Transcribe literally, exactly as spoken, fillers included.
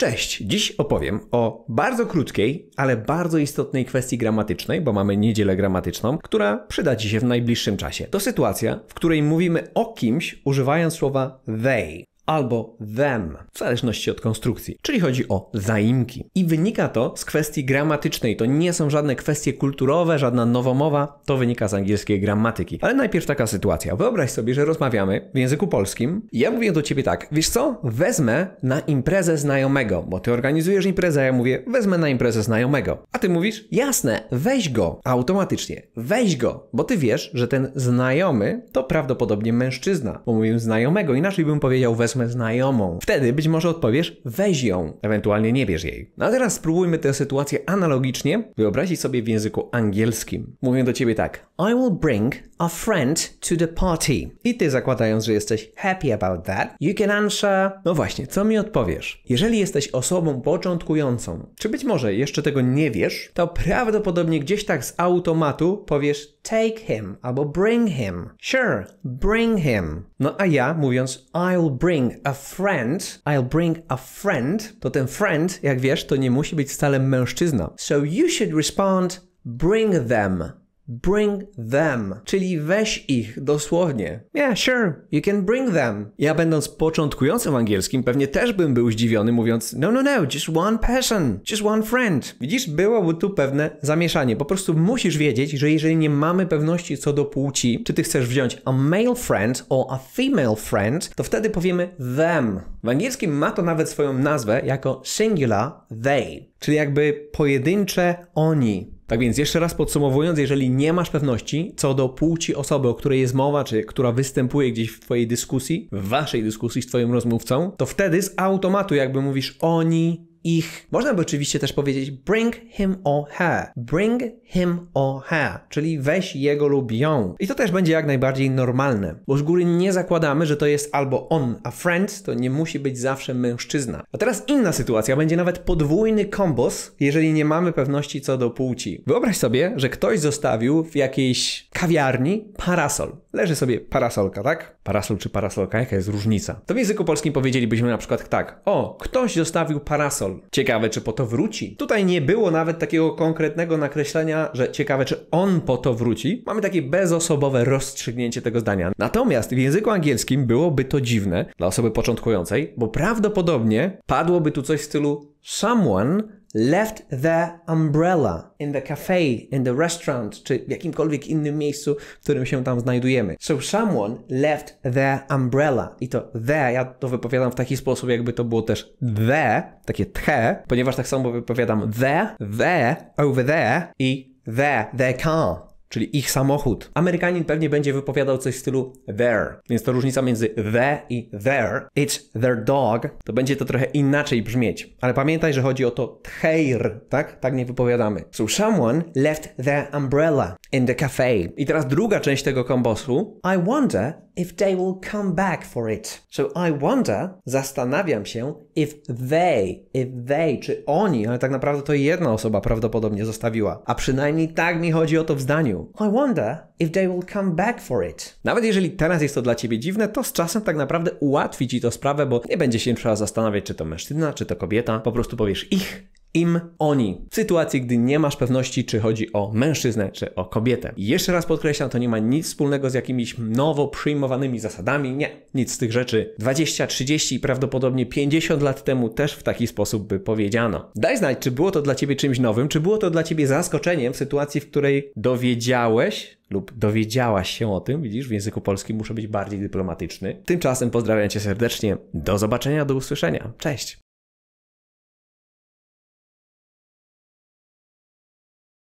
Cześć! Dziś opowiem o bardzo krótkiej, ale bardzo istotnej kwestii gramatycznej, bo mamy niedzielę gramatyczną, która przyda Ci się w najbliższym czasie. To sytuacja, w której mówimy o kimś używając słowa they albo them, w zależności od konstrukcji, czyli chodzi o zaimki. I wynika to z kwestii gramatycznej. To nie są żadne kwestie kulturowe, żadna nowomowa, to wynika z angielskiej gramatyki. Ale najpierw taka sytuacja. Wyobraź sobie, że rozmawiamy w języku polskim i ja mówię do Ciebie tak, wiesz co, wezmę na imprezę znajomego, bo Ty organizujesz imprezę, a ja mówię, wezmę na imprezę znajomego. A Ty mówisz, jasne, weź go, automatycznie, weź go, bo Ty wiesz, że ten znajomy to prawdopodobnie mężczyzna, bo mówię znajomego, inaczej bym powiedział, wezmę znajomą. Wtedy być może odpowiesz, weź ją, ewentualnie nie bierz jej. No a teraz spróbujmy tę sytuację analogicznie wyobrazić sobie w języku angielskim. Mówię do Ciebie tak, I will bring a friend to the party. I Ty zakładając, że jesteś happy about that, you can answer, no właśnie, co mi odpowiesz? Jeżeli jesteś osobą początkującą, czy być może jeszcze tego nie wiesz, to prawdopodobnie gdzieś tak z automatu powiesz take him albo bring him. Sure, bring him. No a ja mówiąc I'll bring a friend, I'll bring a friend, to ten friend, jak wiesz, to nie musi być wcale mężczyzna. So you should respond bring them. Bring them, czyli weź ich, dosłownie. Yeah, sure, you can bring them. Ja będąc początkującym angielskim pewnie też bym był zdziwiony mówiąc no, no, no, just one person, just one friend. Widzisz, byłoby tu pewne zamieszanie. Po prostu musisz wiedzieć, że jeżeli nie mamy pewności co do płci, czy ty chcesz wziąć a male friend or a female friend, to wtedy powiemy them. W angielskim ma to nawet swoją nazwę jako singular they, czyli jakby pojedyncze oni. Tak więc jeszcze raz podsumowując, jeżeli nie masz pewności co do płci osoby, o której jest mowa, czy która występuje gdzieś w twojej dyskusji, w waszej dyskusji z twoim rozmówcą, to wtedy z automatu jakby mówisz oni, ich. Można by oczywiście też powiedzieć bring him or her. Bring him or her, czyli weź jego lub ją. I to też będzie jak najbardziej normalne, bo z góry nie zakładamy, że to jest albo on, a friend to nie musi być zawsze mężczyzna. A teraz inna sytuacja, będzie nawet podwójny kombos, jeżeli nie mamy pewności co do płci. Wyobraź sobie, że ktoś zostawił w jakiejś kawiarni parasol. Leży sobie parasolka, tak? Parasol czy parasolka, jaka jest różnica? To w języku polskim powiedzielibyśmy na przykład tak. O, ktoś zostawił parasol. Ciekawe, czy po to wróci. Tutaj nie było nawet takiego konkretnego nakreślenia, że ciekawe, czy on po to wróci. Mamy takie bezosobowe rozstrzygnięcie tego zdania. Natomiast w języku angielskim byłoby to dziwne dla osoby początkującej, bo prawdopodobnie padłoby tu coś w stylu someone left the umbrella in the cafe, in the restaurant, czy w jakimkolwiek innym miejscu, w którym się tam znajdujemy. So someone left the umbrella. I to the, ja to wypowiadam w taki sposób, jakby to było też the, takie the, ponieważ tak samo wypowiadam the, the, over there i the, their car. Czyli ich samochód. Amerykanin pewnie będzie wypowiadał coś w stylu their. Więc to różnica między the i their. It's their dog. To będzie to trochę inaczej brzmieć. Ale pamiętaj, że chodzi o to their, tak? Tak nie wypowiadamy. So someone left the umbrella in the cafe. I teraz druga część tego kombosu. I wonder if they will come back for it. So I wonder, zastanawiam się, if they, if they, czy oni, ale tak naprawdę to jedna osoba prawdopodobnie zostawiła. A przynajmniej tak mi chodzi o to w zdaniu. I wonder if they will come back for it. Nawet jeżeli teraz jest to dla Ciebie dziwne, to z czasem tak naprawdę ułatwi Ci to sprawę, bo nie będzie się trzeba zastanawiać, czy to mężczyzna, czy to kobieta. Po prostu powiesz ich, im, oni. W sytuacji, gdy nie masz pewności, czy chodzi o mężczyznę, czy o kobietę. I jeszcze raz podkreślam, to nie ma nic wspólnego z jakimiś nowo przyjmowanymi zasadami. Nie, nic z tych rzeczy. dwadzieścia, trzydzieści i prawdopodobnie pięćdziesiąt lat temu też w taki sposób by powiedziano. Daj znać, czy było to dla Ciebie czymś nowym, czy było to dla Ciebie zaskoczeniem w sytuacji, w której dowiedziałeś lub dowiedziałaś się o tym. Widzisz, w języku polskim muszę być bardziej dyplomatyczny. Tymczasem pozdrawiam Cię serdecznie. Do zobaczenia, do usłyszenia. Cześć!